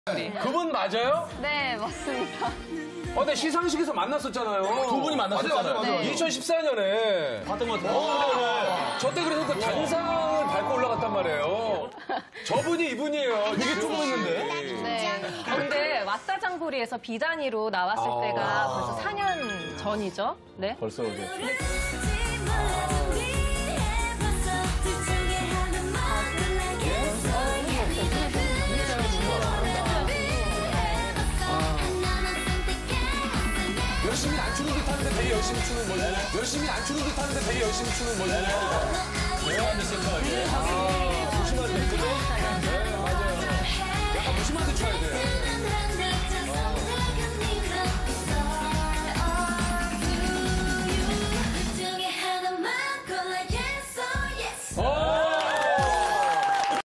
그분 맞아요? 네, 맞습니다. 근데 시상식에서 만났었잖아요. 두 분이 만났었잖아요. 네. 2014년에. 봤던 것 같아요. 저때 그래서 그 단상을 밟고 올라갔단 말이에요. 저분이 이분이에요. 되게 조그맸는데. 네. 근데 왓다장보리에서 비단위로 나왔을 때가 벌써 4년 전이죠. 네. 벌써 이제. 열심히 안 추는 듯 하는데 되게 열심히 추는 거지. 열심히 안 추는 듯 하는데 되게 열심히 추는 거지. 조심하세요. 조심하세요.